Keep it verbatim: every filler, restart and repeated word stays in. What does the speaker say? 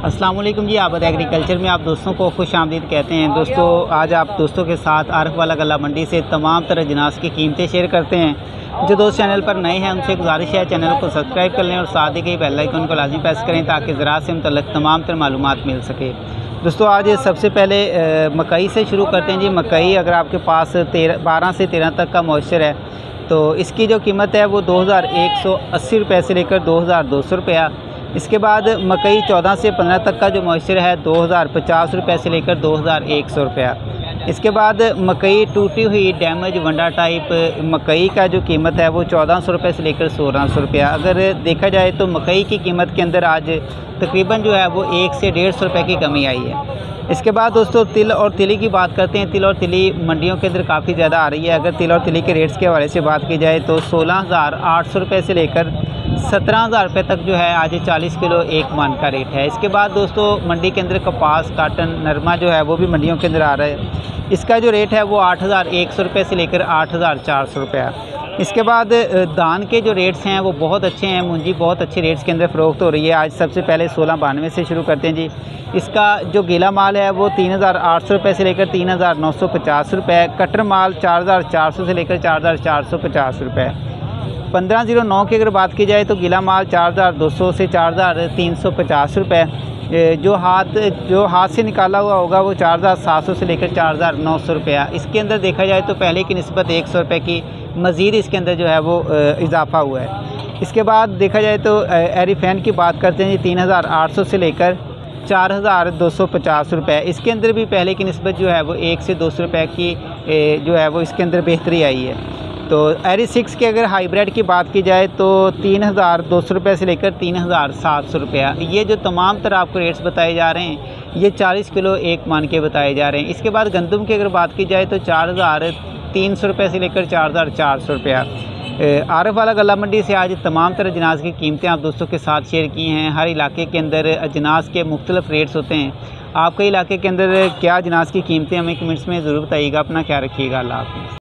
अस्सलाम वालेकुम जी। आबद एग्रीकल्चर में आप दोस्तों को खुश आमदीद कहते हैं। दोस्तों आज आप दोस्तों के साथ आरफ वाला गला मंडी से तमाम तरह जिनास की कीमतें शेयर करते हैं। जो दोस्त चैनल पर नए हैं उनसे गुजारिश है चैनल को सब्सक्राइब कर लें और साथ ही बेल आइकन को लाजमी प्रेस करें ताकि ज़राअत से मुतल्लिक़ तमाम तरह मालूमात मिल सके। दोस्तों आज सबसे पहले मकई से शुरू करते हैं जी। मकई अगर आपके पास तेरह बारह से तेरह तक का मॉइस्चर है तो इसकी जो कीमत है वो दो हज़ार एक सौ अस्सी रुपये से लेकर दो हज़ार दो सौ रुपया। इसके बाद मकई चौदह से पंद्रह तक का जो मॉइस्चर है दो हज़ार पचास रुपये से लेकर दो हज़ार एक सौ रुपया। इसके बाद मकई टूटी हुई डैमेज वंडा टाइप मकई का जो कीमत है वो चौदह सौ रुपये से लेकर सोलह सौ रुपया। अगर देखा जाए तो मकई की कीमत के अंदर आज तकरीबन जो है वो एक से डेढ़ सौ रुपये की कमी आई है। इसके बाद दोस्तों तिल और तिली की बात करते हैं। तिल और तिली मंडियों के अंदर काफ़ी ज़्यादा आ रही है। अगर तिल और तिली के रेट्स के हवाले से बात की जाए तो सोलह हज़ार आठ सौ रुपये से लेकर सत्रह हज़ार रुपये तक जो है आज चालीस किलो एक मन का रेट है। इसके बाद दोस्तों मंडी के अंदर कपास काटन नरमा जो है वो भी मंडियों के अंदर आ रहा है। इसका जो रेट है वो आठ हज़ार एक सौ रुपये से लेकर आठ हज़ार चार सौ रुपया। इसके बाद दान के जो रेट्स हैं वो बहुत अच्छे हैं। मुंजी बहुत अच्छे रेट्स के अंदर फ़रोख्त हो रही है। आज सबसे पहले सोलह बानवे से शुरू करते हैं जी। इसका जो गीला माल है वो तीन हज़ार आठ सौ रुपये से लेकर तीन हज़ार नौ सौ पचास रुपये। कटर माल चार हज़ार चार सौ से लेकर चार हज़ार चार सौ पचास रुपये। पंद्रह जीरो नौ की अगर बात की जाए तो गीला माल चार हज़ार दो सौ से चार हज़ार तीन सौ पचास रुपये। जो हाथ जो हाथ से निकाला हुआ होगा वो चार हज़ार सात सौ से लेकर चार हज़ार नौ सौ रुपया। इसके अंदर देखा जाए तो पहले की निस्बत एक सौ रुपये की मज़ीद इसके अंदर जो है वो इजाफ़ा हुआ है। इसके बाद देखा जाए तो एरीफैन की बात करते हैं जी तीन हज़ार आठ सौ से लेकर चार हज़ार दो सौ पचास रुपये। इसके अंदर भी पहले की निस्बत जो है वो एक से दो सौ रुपये की जो है वो इसके अंदर बेहतरी आई है। तो एरी सिक्स के अगर हाइब्रिड की बात की जाए तो तीन हज़ार दो सौ रुपये से लेकर तीन हज़ार सात सौ रुपया। ये जो तमाम तरह आपको रेट्स बताए जा रहे हैं ये चालीस किलो एक मान के बताए जा रहे हैं। इसके बाद गंदम की अगर बात की जाए तो चार हज़ार तीन सौ रुपये से लेकर चार हज़ार चार सौ रुपया। आरफ वाला गला मंडी से आज तमाम तरह अजनास की कीमतें आप दोस्तों के साथ शेयर की हैं। हर इलाके के अंदर अजनास के मुख्तलिफ रेट्स होते हैं। आपके इलाके के अंदर क्या अजनास की कीमतें हमें कमेंट्स में ज़रूर बताइएगा। अपना ख्याल रखिएगा। अल्लाह हाफ़िज़।